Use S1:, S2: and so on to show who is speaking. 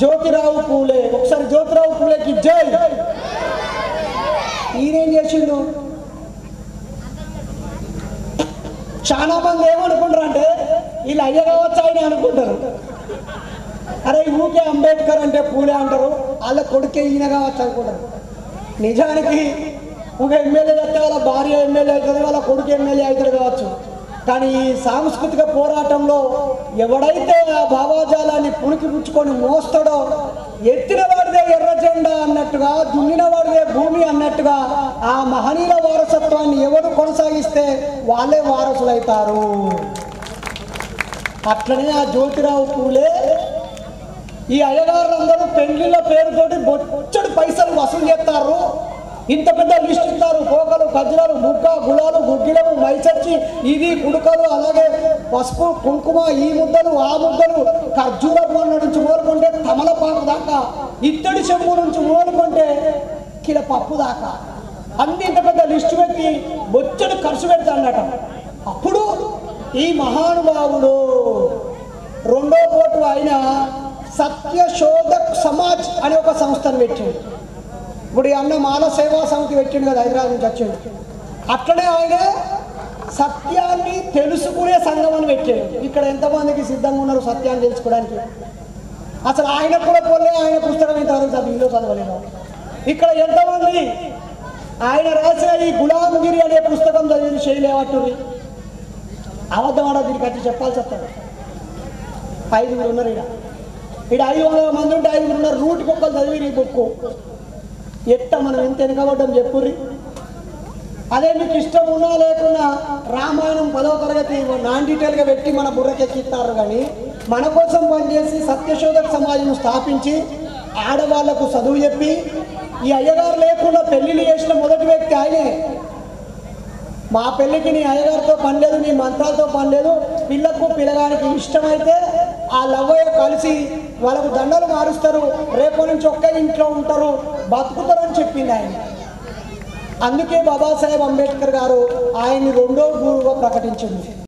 S1: జ్యోతిరావు పూలే. ఒకసారి జ్యోతిరావు పూలేకి జై. ఈయనేం చేసిండు? చాలా మంది ఏమనుకుంటారు అంటే వీళ్ళు అయ్య కావచ్చు ఆయన అనుకుంటారు. అరే ఊకే అంబేద్కర్ అంటే పూలే అంటారు, వాళ్ళ కొడుకే ఈయన కావచ్చు అనుకుంటారు. నిజానికి ఒక ఎమ్మెల్యే చేస్తే వాళ్ళ భార్య ఎమ్మెల్యే అవుతుంది, వాళ్ళ కొడుకు ఎమ్మెల్యే అవుతాడు కావచ్చు. కానీ ఈ సాంస్కృతిక పోరాటంలో ఎవడైతే ఆ భావజాలాన్ని పుణికి పుచ్చుకొని మోస్తాడో, ఎత్తిన వాడిదే ఎర్ర జెండా అన్నట్టుగా, దున్నిన వాడిదే భూమి అన్నట్టుగా ఆ మహనీయుల వారసత్వాన్ని ఎవరు కొనసాగిస్తే వాళ్ళే వారసులైతారు. అట్లనే ఆ జ్యోతిరావు పూలే ఈ అయ్యగారులందరూ పెళ్లిళ్ళ పేరుతోటి బొచ్చడి పైసలు వసూలు చేస్తారు. ఇంత పెద్ద లిస్ట్ ఇస్తారు. పోకలు, గజ్జలు, ముక్క, గులాలు, గుగ్గిలము, మైసచ్చి, ఇది కుడుకలు, అలాగే పసుపు, కుంకుమ, ఈ ముద్దలు, ఆ ముద్దలు, ఖర్జూర పండ్ల నుంచి మొదలుకుంటే తమలపాకు దాకా, ఇత్తడి చెంబు నుంచి మొదలుకుంటే కిల పప్పు దాకా అన్ని ఇంత పెద్ద లిస్టు పెట్టి బొచ్చడి ఖర్చు పెడతాడట. అప్పుడు ఈ మహానుభావుడు రెండో కోటు ఆయన సత్యశోధక్ సమాజ్ అనే ఒక సంస్థను పెట్టిండు. ఇప్పుడు ఈ అన్న మాల సేవా సమితి పెట్టిండు కదా, హైదరాబాద్ నుంచి వచ్చిండు. అట్లనే ఆయన సత్యాన్ని తెలుసుకునే సంఘం అని పెట్టాడు. ఇక్కడ ఎంతమందికి సిద్ధంగా ఉన్నారు సత్యాన్ని తెలుసుకోవడానికి? అసలు ఆయన కూడా పోలే, ఆయన పుస్తకం ఇంతవరకు చదివిలో చదవలేదు. ఇక్కడ ఎంతమంది ఆయన రాసిన ఈ గులాంగిరి అనే పుస్తకం చదివిన చేయలేవట్టుంది? అబద్ధం ఆడ దీనికి వచ్చి చెప్పాల్సి వస్తుంది. 5 ఉన్నారు. ఇక్కడ 500 మంది ఉంటే 5 ఉన్నారు. 100కి ఒక్కరు చదివి ఈ బుక్ ఎట్ట మనం ఎంత వెనుకబడ్డం చెప్పుర్రి. అదే మీకు ఇష్టం ఉన్నా లేకున్నా రామాయణం 10వ తరగతి నాన్ డీటెయిల్గా పెట్టి మన బుర్రకెక్కిస్తారు. కానీ మన కోసం పనిచేసి సత్యశోధక సమాజం స్థాపించి ఆడవాళ్లకు చదువు చెప్పి ఈ అయ్యగారు లేకుండా పెళ్లిళ్ళు చేసిన మొదటి వ్యక్తి ఆయనే. మా పెళ్ళికి నీ అయ్యగారితో పని లేదు, నీ మంత్రాలతో పని లేదు, పిల్లకు పిల్లగానికి ఇష్టమైతే ఆ లవ్వయ్య కలిసి వాళ్ళకు దండలు మారుస్తారు, రేపటి నుంచి ఒక్క ఇంట్లో ఉంటారు, బతుకుతారని చెప్పింది ఆయన. అందుకే బాబాసాహెబ్ అంబేద్కర్ గారు ఆయన్ని రెండో గురువుగా ప్రకటించింది.